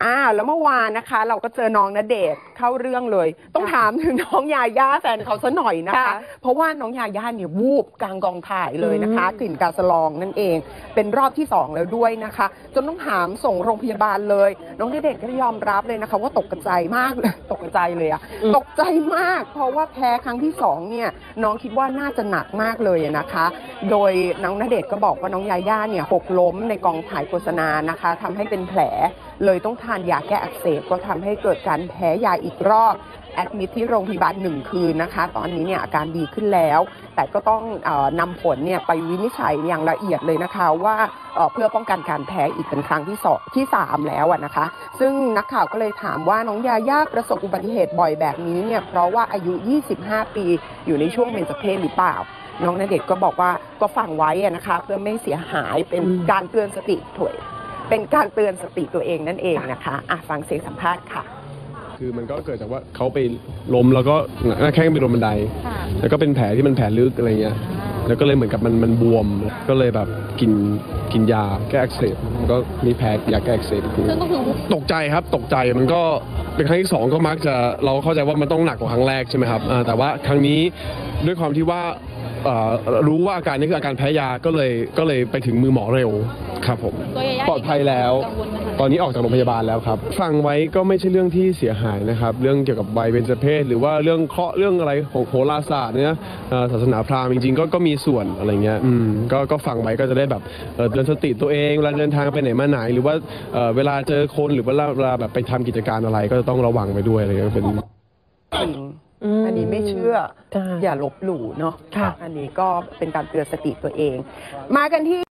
แล้วเมื่อวานนะคะเราก็เจอน้องณเดชน์เข้าเรื่องเลยต้องถามถึงน้องยาย่าแฟนเขาซะหน่อยนะคะเพราะว่าน้องยาย่าเนี่ยวูบกลางกองถ่ายเลยนะคะกลิ่นกาสลองนั่นเองเป็นรอบที่2แล้วด้วยนะคะจนต้องหามส่งโรงพยาบาลเลยน้องณเดชน์ก็ยอมรับเลยนะคะว่าตกใจมากตกใจเลยอะตกใจมากเพราะว่าแพ้ครั้งที่2เนี่ยน้องคิดว่าน่าจะหนักมากเลยนะคะโดยน้องณเดชน์ก็บอกว่าน้องยาย่าเนี่ยหกล้มในกองถ่ายโฆษณานะคะทำให้เป็นแผลเลยต้องทานยาแก้อักเสบก็ทำให้เกิดการแพ้ยาอีกรอบแอดมิทที่โรงพยาบาล1 คืนนะคะตอนนี้เนี่ยอาการดีขึ้นแล้วแต่ก็ต้องนำผลเนี่ยไปวินิจฉัยอย่างละเอียดเลยนะคะว่าเพื่อป้องกันการแพ้อีกเป็นครั้งที่3แล้วนะคะซึ่งนักข่าวก็เลยถามว่าน้องยาย่าประสบอุบัติเหตุบ่อยแบบนี้เนี่ยเพราะว่าอายุ25 ปีอยู่ในช่วงเบญจเพสหรือเปล่าน้องณเดชน์ก็บอกว่าก็ฟังไว้นะคะเพื่อไม่เสียหายเป็นการเตือนสติเป็นการเตือนสติตัวเองนั่นเองนะคะฟังเสียงสัมภาษณ์ค่ะคือมันก็เกิดจากว่าเขาไปล้มแล้วก็หน้าแข้งไปโดนบันไดแล้วก็เป็นแผลที่มันแผลลึกอะไรเงี้ยแล้วก็เลยเหมือนกับมันบวมก็เลยแบบกินยาแก้อักเสบมันก็มีแผลยาแก้อักเสบตกใจครับตกใจมันก็เป็นครั้งที่2ก็มักจะเราเข้าใจว่ามันต้องหนักกว่าครั้งแรกใช่ไหมครับแต่ว่าครั้งนี้ด้วยความที่ว่ารู้ว่าอาการนี้คืออาการแพ้ยาก็เลยไปถึงมือหมอเร็วครับผมปลอดภัยแล้วตอนนี้ออกจากโรงพยาบาลแล้วครับฟังไว้ก็ไม่ใช่เรื่องที่เสียหายนะครับเรื่องเกี่ยวกับวัยเบญจเพสหรือว่าเรื่องเคราะห์เรื่องอะไรของโหราศาสตร์เนี่ยศาสนาพราหมณ์จริงๆก็มีส่วนอะไรเงี้ยก็ฟังไว้ก็จะได้แบบเตือนสติตัวเองเวลาเดินทางไปไหนมาไหนหรือว่าเวลาเจอคนหรือว่าเวลาแบบไปทำกิจการอะไรก็จะต้องระวังไปด้วยอะไรเงี้ยเป็นอันนี้ไม่เชื่ออย่าลบหลู่เนาะอันนี้ก็เป็นการเตือนสติตัวเองมากันที่